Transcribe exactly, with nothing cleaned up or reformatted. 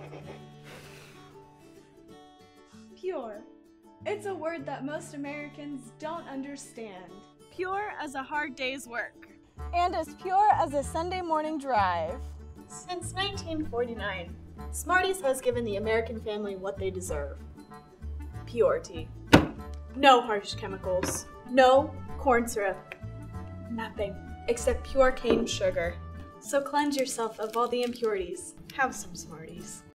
Pure. It's a word that most Americans don't understand. Pure as a hard day's work. And as pure as a Sunday morning drive. Since nineteen forty-nine, Smarties has given the American family what they deserve. Purity. No harsh chemicals. No corn syrup. Nothing except pure cane sugar. So cleanse yourself of all the impurities. Have some Smarties.